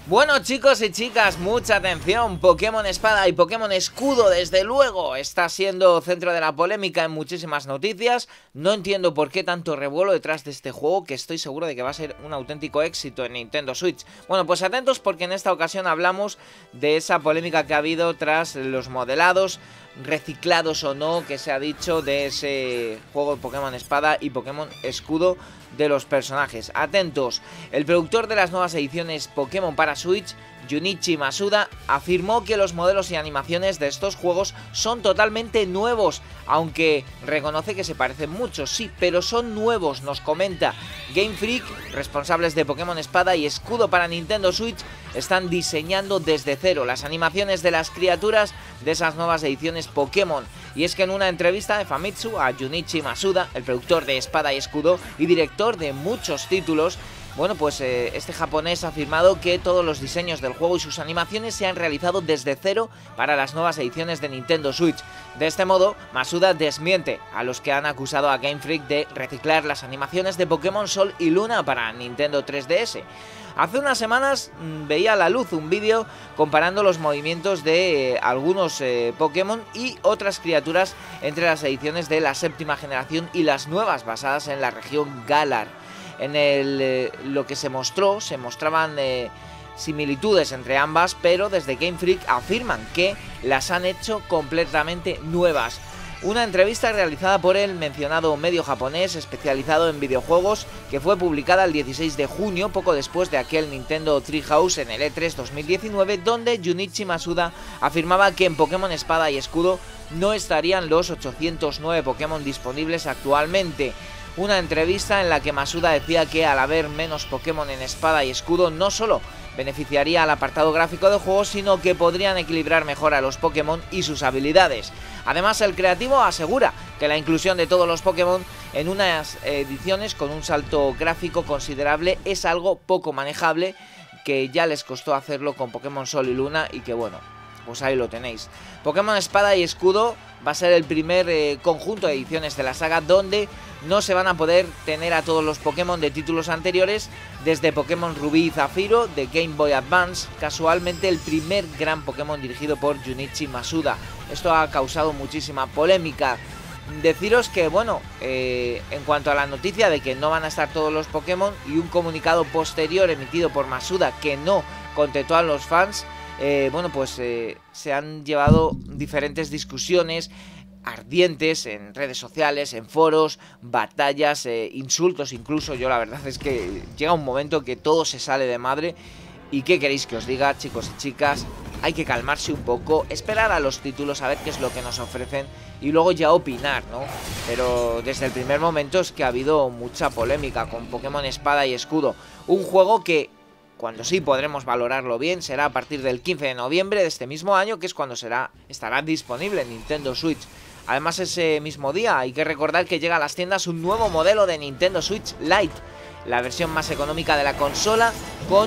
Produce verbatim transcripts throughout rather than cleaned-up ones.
Bueno, chicos y chicas, mucha atención. Pokémon Espada y Pokémon Escudo, desde luego, está siendo centro de la polémica en muchísimas noticias. No entiendo por qué tanto revuelo detrás de este juego, que estoy seguro de que va a ser un auténtico éxito en Nintendo Switch. Bueno, pues atentos, porque en esta ocasión hablamos de esa polémica que ha habido tras los modelados, reciclados o no, que se ha dicho de ese juego de Pokémon Espada y Pokémon Escudo de los personajes. Atentos, el productor de las nuevas ediciones Pokémon para Switch, Junichi Masuda, afirmó que los modelos y animaciones de estos juegos son totalmente nuevos, aunque reconoce que se parecen mucho, sí, pero son nuevos, nos comenta. Game Freak, responsables de Pokémon Espada y Escudo para Nintendo Switch, están diseñando desde cero las animaciones de las criaturas de esas nuevas ediciones Pokémon. Y es que en una entrevista de Famitsu a Junichi Masuda, el productor de Espada y Escudo y director de muchos títulos, bueno, pues eh, este japonés ha afirmado que todos los diseños del juego y sus animaciones se han realizado desde cero para las nuevas ediciones de Nintendo Switch. De este modo, Masuda desmiente a los que han acusado a Game Freak de reciclar las animaciones de Pokémon Sol y Luna para Nintendo tres D S. Hace unas semanas mmm, veía a la luz un vídeo comparando los movimientos de eh, algunos eh, Pokémon y otras criaturas entre las ediciones de la séptima generación y las nuevas basadas en la región Galar. En el, eh, lo que se mostró, se mostraban eh, similitudes entre ambas, pero desde Game Freak afirman que las han hecho completamente nuevas. Una entrevista realizada por el mencionado medio japonés especializado en videojuegos, que fue publicada el dieciséis de junio, poco después de aquel Nintendo Treehouse en el E tres dos mil diecinueve, donde Junichi Masuda afirmaba que en Pokémon Espada y Escudo no estarían los ochocientos nueve Pokémon disponibles actualmente. Una entrevista en la que Masuda decía que al haber menos Pokémon en Espada y Escudo no solo beneficiaría al apartado gráfico del juego, sino que podrían equilibrar mejor a los Pokémon y sus habilidades. Además, el creativo asegura que la inclusión de todos los Pokémon en unas ediciones con un salto gráfico considerable es algo poco manejable, que ya les costó hacerlo con Pokémon Sol y Luna y que bueno, pues ahí lo tenéis. Pokémon Espada y Escudo va a ser el primer eh, conjunto de ediciones de la saga donde no se van a poder tener a todos los Pokémon de títulos anteriores, desde Pokémon Rubí y Zafiro de Game Boy Advance, casualmente el primer gran Pokémon dirigido por Junichi Masuda. Esto ha causado muchísima polémica. Deciros que, bueno, eh, en cuanto a la noticia de que no van a estar todos los Pokémon y un comunicado posterior emitido por Masuda que no contentó a los fans, eh, bueno, pues eh, se han llevado diferentes discusiones ardientes en redes sociales, en foros, batallas, eh, insultos incluso. Yo la verdad es que llega un momento que todo se sale de madre. ¿Y qué queréis que os diga, chicos y chicas? Hay que calmarse un poco, esperar a los títulos, a ver qué es lo que nos ofrecen y luego ya opinar, ¿no? Pero desde el primer momento es que ha habido mucha polémica con Pokémon Espada y Escudo. Un juego que, cuando sí podremos valorarlo bien, será a partir del quince de noviembre de este mismo año, que es cuando será, estará disponible en Nintendo Switch. Además, ese mismo día hay que recordar que llega a las tiendas un nuevo modelo de Nintendo Switch Lite, la versión más económica de la consola, con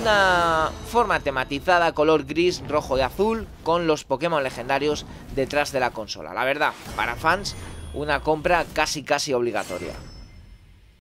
una forma tematizada color gris, rojo y azul, con los Pokémon legendarios detrás de la consola. La verdad, para fans, una compra casi casi obligatoria.